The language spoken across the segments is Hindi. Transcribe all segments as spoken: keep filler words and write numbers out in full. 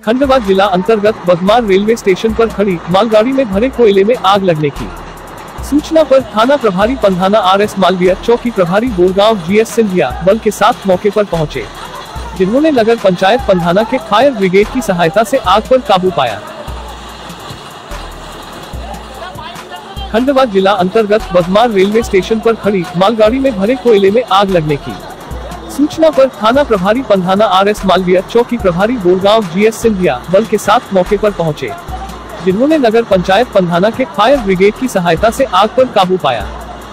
खंडवा जिला अंतर्गत बघमार रेलवे स्टेशन पर खड़ी मालगाड़ी में भरे कोयले में आग लगने की सूचना पर थाना प्रभारी पंधाना आर एस मालवीय, चौकी प्रभारी बोरगांव जी एस सिंधिया बल के साथ मौके पर पहुंचे, जिन्होंने नगर पंचायत पंधाना के फायर ब्रिगेड की सहायता से आग पर काबू पाया। खंडवा जिला अंतर्गत बघमार रेलवे स्टेशन पर खड़ी मालगाड़ी में भरे कोयले में आग लगने की सूचना पर थाना प्रभारी पंधाना आर एस मालवीय, चौकी प्रभारी बोरगांव जी एस सिंधिया बल के साथ मौके पर पहुंचे, जिन्होंने नगर पंचायत पंधाना के फायर ब्रिगेड की सहायता से आग पर काबू पाया।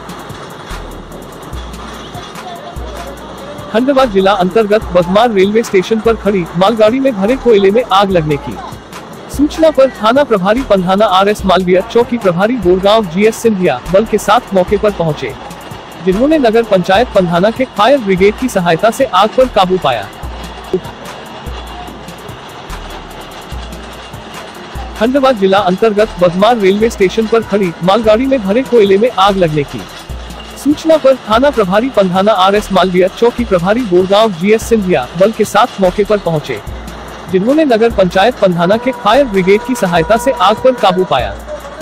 खंडवा जिला अंतर्गत बघमार रेलवे स्टेशन पर खड़ी मालगाड़ी में भरे कोयले में आग लगने की सूचना पर थाना प्रभारी पंधाना आर एस मालवीय, चौकी प्रभारी बोरगांव जी एस सिंधिया बल के साथ मौके पर पहुंचे, जिन्होंने नगर पंचायत पंधाना के फायर ब्रिगेड की सहायता से आग पर काबू पाया। खंडवा जिला अंतर्गत बघमार रेलवे स्टेशन पर खड़ी मालगाड़ी में भरे कोयले में आग लगने की सूचना पर थाना प्रभारी पंधाना आर एस मालवीय, चौकी प्रभारी बोरगांव जी एस सिंधिया बल के साथ मौके पर पहुंचे, जिन्होंने नगर पंचायत पंधाना के फायर ब्रिगेड की सहायता से आग पर काबू पाया।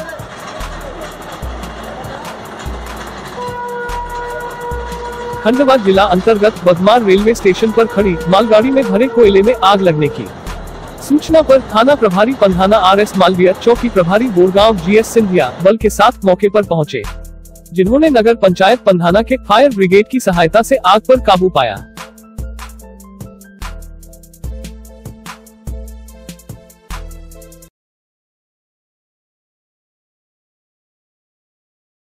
खंडवा जिला अंतर्गत बघमार रेलवे स्टेशन पर खड़ी मालगाड़ी में भरे कोयले में आग लगने की सूचना पर थाना प्रभारी पंधाना आर एस मालवीय, चौकी प्रभारी बोरगांव जी एस सिंधिया बल के साथ मौके पर पहुंचे, जिन्होंने नगर पंचायत पंधाना के फायर ब्रिगेड की सहायता से आग पर काबू पाया।